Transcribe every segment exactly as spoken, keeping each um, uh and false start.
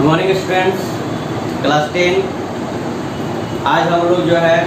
Morning students, class ten. आज हम लोग जो है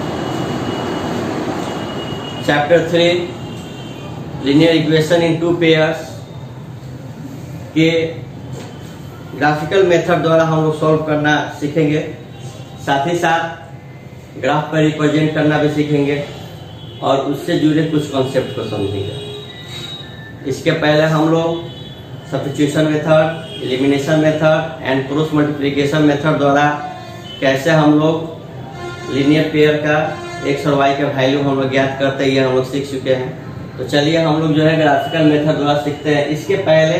chapter three linear equation in two pairs के ग्राफिकल मेथड द्वारा हम लोग सॉल्व करना सीखेंगे। साथ ही साथ ग्राफ पर रिप्रेजेंट करना भी सीखेंगे और उससे जुड़े कुछ कॉन्सेप्ट को समझेंगे। इसके पहले हम लोग substitution method, elimination method and cross multiplication method द्वारा कैसे हम लोग लीनियर पेयर का एक्स और वाई का वैल्यू हम लोग ज्ञात करते हैं, ये हम लोग सीख चुके हैं। तो चलिए हम लोग जो है ग्राफिकल मेथड द्वारा सीखते हैं। इसके पहले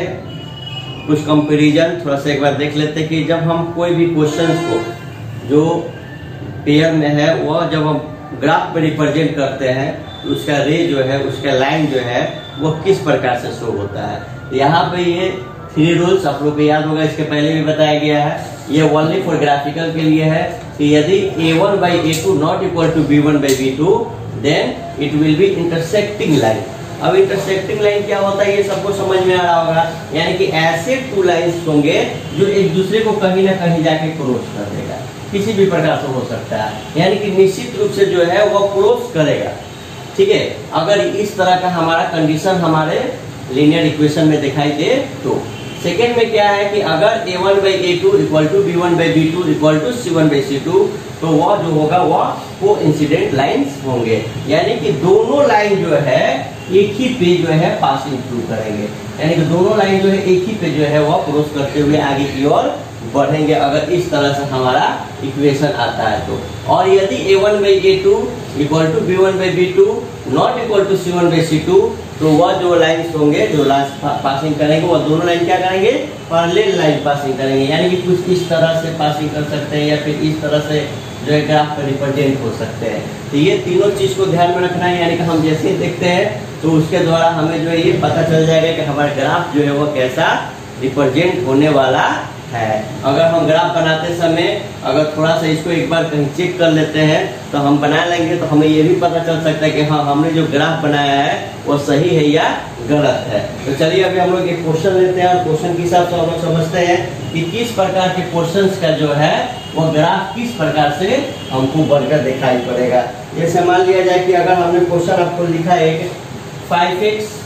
कुछ कंपैरिजन थोड़ा सा एक बार देख लेते हैं कि जब हम कोई भी क्वेश्चन को जो पेयर में है वह जब हम ग्राफ पे रिप्रेजेंट करते हैं तो उसका रे जो है, उसका लाइन जो है वो किस प्रकार से शो होता है। यहाँ पे ये थ्री रूल्स आप लोग को याद होगा, इसके पहले भी बताया गया है। ये ओनली फॉर ग्राफिकल के लिए है कि यदि A one by A two not equal to B one by B two then it will be intersecting line. अब इंटरसेक्टिंग लाइन क्या होता है ये सबको समझ में आ रहा होगा, यानी कि ऐसे टू लाइन्स होंगे जो एक दूसरे को कहीं ना कहीं जाके क्रॉस कर देगा, किसी भी प्रकार से हो सकता है, यानी कि निश्चित रूप से जो है वो क्रॉस करेगा। ठीक है, अगर इस तरह का हमारा कंडीशन हमारे लीनियर इक्वेशन में दिखाई दे तो। सेकेंड में क्या है कि अगर A one by A two equal to B one by B two equal to C one by C two तो वह जो होगा वह को इंसिडेंट लाइन्स होंगे, यानी कि दोनों लाइन जो है एक ही पे जो है पासिंग थ्रू करेंगे, यानी कि दोनों लाइन जो है एक ही पे जो है वह क्रॉस करते हुए आगे की ओर बढ़ेंगे अगर इस तरह से हमारा इक्वेशन आता है तो। और यदि A one by A two equal to B one by B two not equal to C one by C two तो वह जो लाइन्स होंगे जो लास्ट पासिंग करेंगे वह दोनों लाइन क्या करेंगे, पैरेलल लाइन पासिंग करेंगे, यानी कि कुछ इस तरह से पासिंग कर सकते हैं या फिर इस तरह से जो है ग्राफ पर रिप्रेजेंट हो सकते हैं। तो ये तीनों चीज को ध्यान में रखना है, यानी कि हम जैसे ही देखते हैं तो उसके द्वारा हमें जो है ये पता चल जाएगा कि हमारा ग्राफ जो है वो कैसा रिप्रेजेंट होने वाला है। अगर हम ग्राफ बनाते समय अगर थोड़ा सा इसको एक बार कहीं चेक कर लेते हैं तो हम बना लेंगे तो हमें ये भी पता चल सकता है कि हाँ हमने जो ग्राफ बनाया है वो सही है या गलत है। तो चलिए अभी हम लोग एक क्वेश्चन लेते हैं और क्वेश्चन के हिसाब से हम लोग समझते हैं कि किस प्रकार के क्वेश्चंस का जो है वो ग्राफ किस प्रकार से हमको बनकर दिखाई पड़ेगा। जैसे मान लिया जाए कि अगर हमने क्वेश्चन आपको लिखा है five X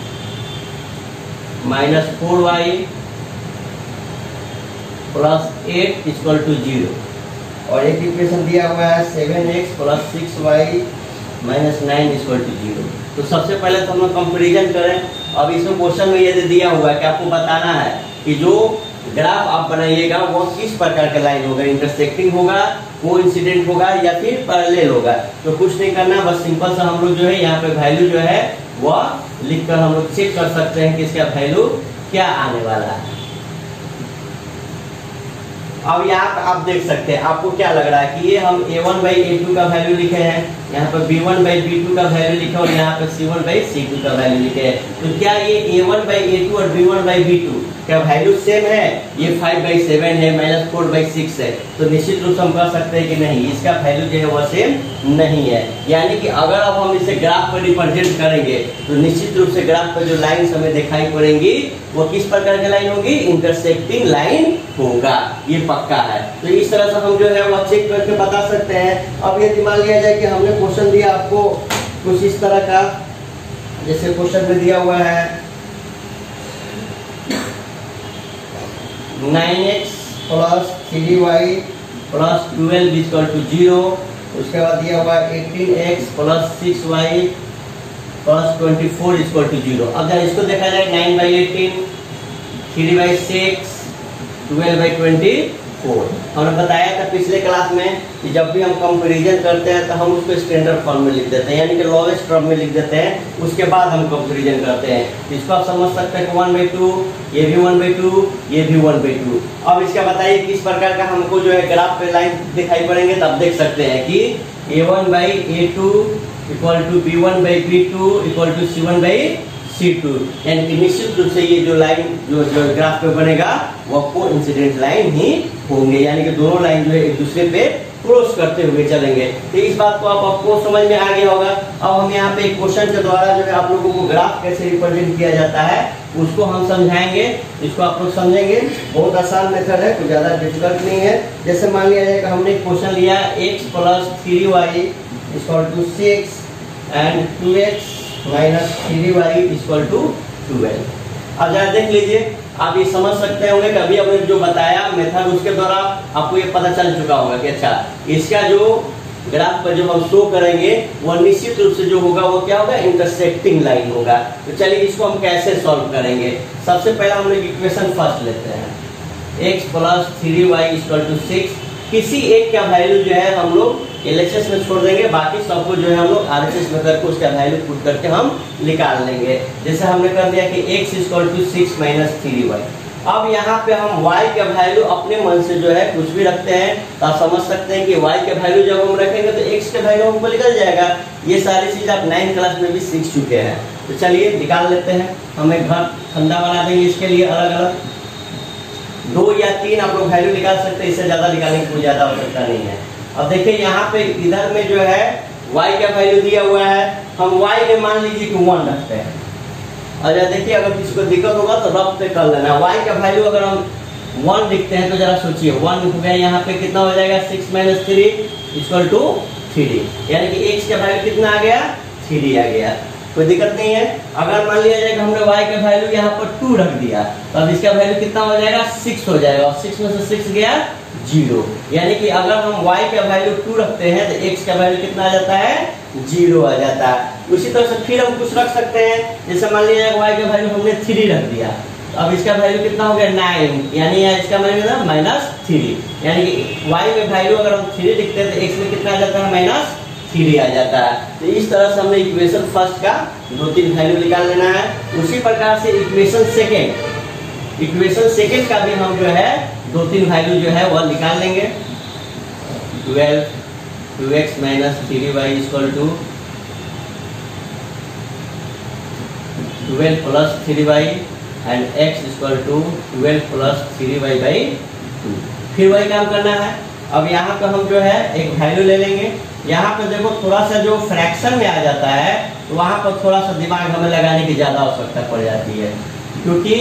minus four Y plus eight equal to zero और एक इक्वेशन दिया हुआ है seven X plus six Y minus nine equal to zero. तो सबसे पहले तो हम लोग कंपेरिजन करें। अब इसमें क्वेश्चन में यदि दिया हुआ है कि आपको बताना है कि जो ग्राफ आप बनाइएगा वो किस प्रकार का लाइन होगा, इंटरसेक्टिंग होगा, कोइंसिडेंट होगा या फिर पैरेलल होगा। तो कुछ नहीं करना, बस सिंपल सा हम लोग जो है यहाँ पे वैल्यू जो है वह लिखकर हम लोग चेक कर सकते हैं कि इसका वैल्यू क्या आने वाला है। अब यहाँ पे आप देख सकते हैं, आपको क्या लग रहा है कि ये हम A one by A two का वैल्यू लिखे हैं, यहाँ पर B one by B two का वैल्यू लिखे और यहाँ पर C one by C two का वैल्यू लिखे हैं। तो क्या ये A one by A two और B one by B two क्या वैल्यू सेम है? ये फाइव बाई सेवन है, माइनस फोर बाई सिक्स है, तो निश्चित रूप से हम कह सकते हैं कि नहीं, इसका वैल्यू जो है वह सेम नहीं है। यानी कि अगर अब हम इसे ग्राफ पर रिप्रेजेंट करेंगे तो निश्चित रूप से ग्राफ पर जो लाइन हमें दिखाई पड़ेंगी वो किस प्रकार की लाइन होगी, इंटरसेक्टिंग लाइन होगा, ये पक्का है। तो इस तरह से हम जो है वह चेक करके बता सकते हैं। अब यदि मान लिया जाए कि हमने क्वेश्चन दिया आपको कुछ इस तरह का, जैसे क्वेश्चन में दिया हुआ है nine X plus three Y plus twelve equal to zero, उसके बाद दिया हुआ है eighteen X plus six Y plus twenty four equal to zero. अब जब इसको देखा जाए nine by eighteen, three by six, twelve by twenty four. हमने बताया था पिछले क्लास में कि जब भी हम कंपैरिजन करते हैं तो हम उसको स्टैंडर्ड फॉर्म में लिख देते हैं, यानी कि लोवेस्ट टर्म में लिख देते हैं, उसके बाद हम कंपैरिजन करते हैं। इसको आप समझ सकते हैं कि वन बाई टू, ये भी वन बाई टू, ये भी वन बाई टू। अब इसका बताइए किस प्रकार का हमको जो है ग्राफ पे लाइन दिखाई पड़ेंगे, तब देख सकते हैं कि A one by A two equal to B one by B two equal to C one by C two, यानी कि निश्चित रूप से ये जो लाइन जो, जो ग्राफ पे बनेगा वो कोइंसिडेंट लाइन ही होंगे, यानी कि दोनों लाइन जो है एक दूसरे पे क्रॉस करते हुए चलेंगे। तो इस बात को आप आपको समझ में आ गया होगा। अब हम यहाँ पे क्वेश्चन के द्वारा जो है आप लोगों को ग्राफ कैसे रिप्रेजेंट किया जाता है उसको हम समझाएंगे, इसको आप लोग समझेंगे। बहुत आसान मेथड है, कुछ ज्यादा डिफिकल्ट नहीं है। जैसे मान लिया जाए कि हमने क्वेश्चन लिया X plus three Y equal to six and two X minus three Y equal to twelve. अब जरा देख लीजिए, आप ये समझ सकते होंगे कि अभी हमने जो बताया मेथड उसके द्वारा आपको ये पता चल चुका होगा कि अच्छा इसका जो ग्राफ पर जो हम शो करेंगे वो निश्चित रूप से जो होगा वो क्या होगा, इंटरसेक्टिंग लाइन होगा। तो चलिए इसको हम कैसे सॉल्व करेंगे। सबसे पहले हम लोग इक्वेशन फर्स्ट लेते हैं, X plus three Y equal to six. किसी एक का वैल्यू जो है हम लोग एलएचएस में छोड़ देंगे, बाकी सबको जो है हम लोग आरएचएस में करके उसका वैल्यू पुट करके हम निकाल लेंगे। जैसे हमने कर दिया कि x equal to six minus three Y. अब यहाँ पे हम y का वैल्यू अपने मन से जो है कुछ भी रखते हैं, तो आप समझ सकते हैं कि y का वैल्यू जब हम रखेंगे तो x का वैल्यू हमको निकल जाएगा। ये सारी चीज आप नाइन्थ क्लास में भी सीख चुके हैं। तो चलिए निकाल लेते हैं। हमें घर ठंडा बना देंगे, इसके लिए अलग अलग दो या तीन आप लोग वैल्यू निकाल सकते हैं, इससे ज्यादा निकालने की कोई ज्यादा आवश्यकता नहीं है। अब देखिए यहाँ पे इधर में जो है y का वैल्यू दिया हुआ है, हम y में मान लीजिए कि वन रखते हैं। और देखिए अगर किसी को दिक्कत होगा तो रफ पे कर लेना। y का वैल्यू अगर हम वन लिखते हैं तो जरा सोचिए, वन हो गया यहाँ पे कितना हो जाएगा, six minus three equal to three, यानी कि x का वैल्यू कितना आ गया, थ्री आ गया। कोई दिक्कत नहीं है। अगर मान लिया जाए कि हमने y का वैल्यू यहाँ पर टू रख दिया तो अब इसका वैल्यू कितना हो जाएगा, सिक्स हो जाएगा। और सिक्स में से सिक्स गया जीरो, यानी कि अगर हम y का वैल्यू टू रखते हैं तो x का वैल्यू कितना आ जाता है, जीरो आ जाता है। उसी तरह से फिर हम कुछ रख सकते हैं, जैसे मान लिया जाए y का वैल्यू हमने थ्री रख दिया, तो अब इसका वैल्यू कितना हो गया, नाइन, यानी इसका वैल्यू माइनस थ्री, यानी कि y में वैल्यू अगर हम थ्री लिखते हैं तो x में कितना आ जाता है, माइनस थ्री आ जाता है। तो इस तरह से हमने इक्वेशन फर्स्ट का दो तीन वैल्यू निकाल लेना है। उसी प्रकार से इक्वेशन सेकेंड इक्वेशन सेकेंड का भी हम जो है दो तीन वैल्यू जो है वह निकाल लेंगे। Twelve two X minus three Y equal to twelve plus three Y and X equal to twelve plus three Y by two. फिर वही काम करना है। अब यहाँ पे हम जो है एक वैल्यू ले लेंगे। यहाँ पे देखो थोड़ा सा जो फ्रैक्शन में आ जाता है तो वहाँ पर थोड़ा सा दिमाग हमें लगाने की ज्यादा आवश्यकता पड़ जाती है, क्योंकि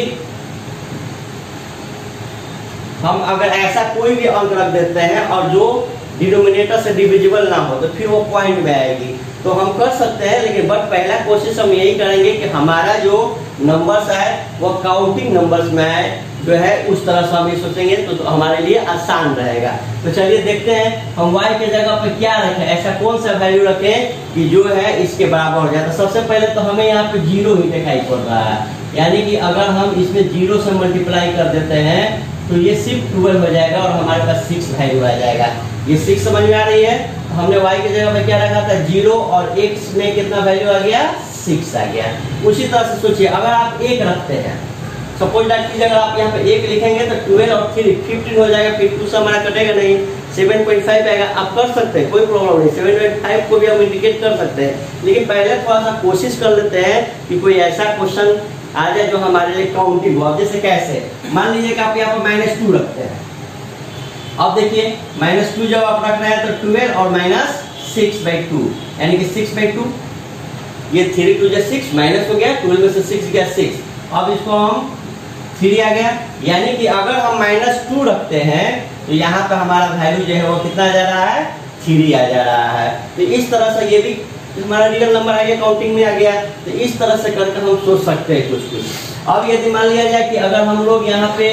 हम अगर ऐसा कोई भी अंक रख देते हैं और जो डिनोमिनेटर से डिविजिबल ना हो तो फिर वो पॉइंट में आएगी। तो हम कर सकते हैं, लेकिन बट पहला कोशिश हम यही करेंगे कि हमारा जो नंबर्स है वो काउंटिंग नंबर्स में आए, जो है उस तरह से हम ये सोचेंगे तो, तो हमारे लिए आसान रहेगा। तो चलिए देखते हैं हम y के जगह पे क्या रखें, ऐसा कौन सा वैल्यू रखें कि जो है इसके बराबर हो जाता है। सबसे पहले तो हमें यहाँ पे जीरो ही दिखाई पड़ रहा है, यानी कि अगर हम इसमें जीरो से मल्टीप्लाई कर देते हैं तो ये सिर्फ ट्वेल्व हो जाएगा और हमारे पास सिक्स वैल्यू आ जाएगा। ये सिक्स समझ में आ रही है। हमने y की जगह पे क्या रखा था, जीरो, और x में कितना वैल्यू आ गया, सिक्स आ गया। उसी तरह से सोचिए अगर आप एक रखते हैं, सपोज दैट की अगर आप यहाँ पे एक लिखेंगे तो ट्वेल्व और थ्री फिफ्टीन हो जाएगा, फिर टू से हमारा कटेगा नहीं, सेवन पॉइंट फाइव आएगा। आप कर सकते हैं, कोई प्रॉब्लम नहीं, सेवन पॉइंट फाइव को भी हम इंडिकेट कर सकते हैं। लेकिन पहले थोड़ा सा कोशिश कर लेते हैं कि कोई ऐसा क्वेश्चन आ जाए जो हमारे लिए काउंटिंग हो। जैसे कैसे, मान लीजिए कि आप यहाँ पर माइनस टू रखते हैं। अब देखिए माइनस टू जब आप रख रहे हैं तो ट्वेल्व और माइनस सिक्स बाई टू, यानी कि सिक्स बाई टू, ये थ्री टू जो सिक्स माइनस हो गया, ट्वेल्व में से सिक्स गया सिक्स। अब इसको हम थ्री आ गया, यानी कि अगर हम माइनस टू रखते हैं तो यहाँ पे हमारा वैल्यू जो है वो कितना जा रहा है, थ्री आ जा रहा है। तो इस तरह से ये भी हमारा रियल नंबर आ गया, काउंटिंग में आ गया। तो इस तरह से करके हम सोच सकते हैं कुछ कुछ। अब यदि मान लिया जाए कि अगर हम लोग यहाँ पे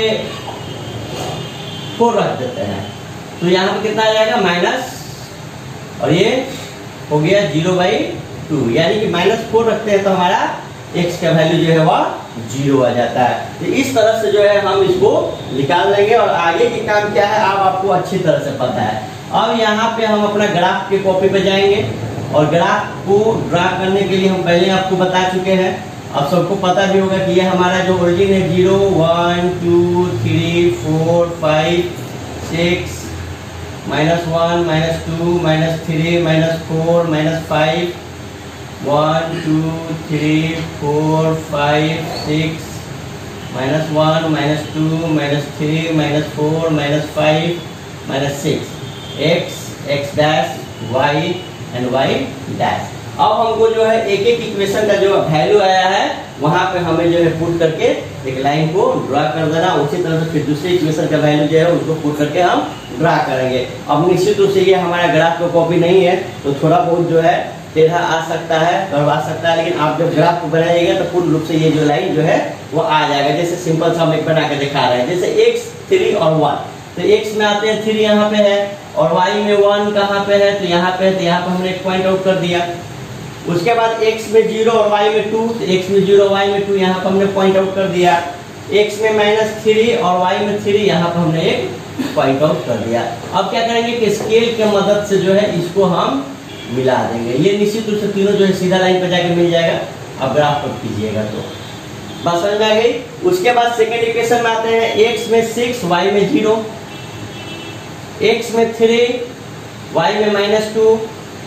फोर रख देते हैं तो यहाँ पे कितना आ जाएगा, माइनस, और ये हो गया जीरो बाई टू, यानी कि माइनस फोर रखते हैं तो हमारा x का वैल्यू जो है वह जीरो आ जाता है। तो इस तरह से जो है हम इसको निकाल लेंगे और आगे की काम क्या है आप आपको अच्छी तरह से पता है। अब यहाँ पे हम अपना ग्राफ के कॉपी पे जाएंगे और ग्राफ को ड्रा करने के लिए हम पहले आपको बता चुके हैं, अब सबको पता भी होगा कि ये हमारा जो ओरिजिन है zero one two three four five six minus one minus two minus three minus four minus five one two three four five six minus one minus two minus three minus four minus five minus six, X X dash Y and Y dash. अब हमको जो है एक एक equation का जो value आया है वहां पे हमें जो है पुट करके एक लाइन को ड्रा कर देना। उसी तरह से फिर दूसरे इक्वेशन का वैल्यू जो है उसको पुट करके हम ड्रा करेंगे। अब निश्चित रूप से ये हमारा ग्राफ को कॉपी नहीं है तो थोड़ा बहुत जो है टेढ़ा आ सकता है, कर्व आ सकता है, लेकिन आप जब ग्राफ को बनाइएगा तो पूर्ण रूप से ये जो लाइन जो है वो आ जाएगा। जैसे सिंपल सा हम एक बना के दिखा रहे हैं, जैसे एक्स थ्री और वन, तो एक्स में आते हैं थ्री यहाँ पे है और वाई में वन कहाँ पे है, तो यहाँ पे है, तो यहाँ पे हमने एक पॉइंट आउट कर दिया। उसके बाद x में जीरो और y में टू, तो x में जीरो y में टू यहाँ पर हमने पॉइंट आउट कर दिया। x में माइनस थ्री और y में थ्री यहाँ पर हमने एक पॉइंट आउट कर दिया। अब क्या करेंगे कि स्केल के मदद से जो है इसको हम मिला देंगे। ये निश्चित रूप से तीनों जो है सीधा लाइन पर जाके मिल जाएगा। अब ग्राफ पर कीजिएगा तो बात समझ में आ गई। उसके बाद सेकेंड इक्वेशन में आते हैं, x में सिक्स y में जीरो, x में थ्री y में माइनस टू,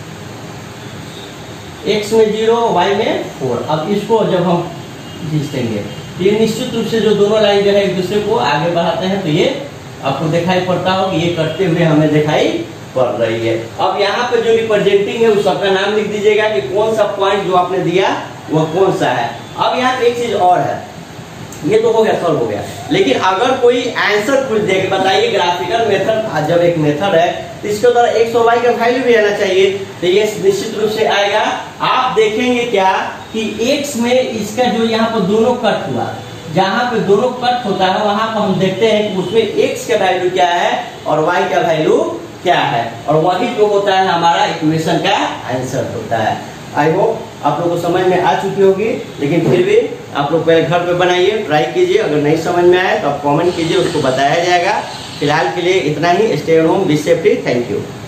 x में जीरो y में फोर। अब इसको जब हम खींच देंगे तो ये निश्चित रूप से जो दोनों लाइन जो है एक दूसरे को आगे बढ़ाते हैं, तो ये आपको दिखाई पड़ता हो कि ये करते हुए हमें दिखाई पड़ रही है। अब यहाँ पे जो रिप्रेजेंटिंग है उस सबका नाम लिख दीजिएगा कि कौन सा पॉइंट जो आपने दिया वो कौन सा है। अब यहाँ पे एक चीज और है, ये तो हो गया, सॉल्व हो गया, लेकिन अगर कोई आंसर पूछ दे बताइए ग्राफिकल मेथड, जब एक मेथड है तो इसके द्वारा एक्स और वाई का वैल्यू भी आना चाहिए, तो ये निश्चित रूप से आएगा। आप देखेंगे क्या कि एक्स में इसका जो यहाँ पर दोनों कट हुआ, जहाँ पे दोनों कट होता है वहां पर हम देखते हैं कि उसमें एक्स का वैल्यू क्या है और वाई का वैल्यू क्या है, और वही जो होता है हमारा इक्वेशन का आंसर होता है। आई होप आप लोग को समझ में आ चुकी होगी, लेकिन फिर भी आप लोग पहले घर पे बनाइए, ट्राई कीजिए। अगर नहीं समझ में आए तो आप कमेंट कीजिए, उसको बताया जाएगा। फिलहाल के लिए इतना ही। Stay home, be safety, thank you.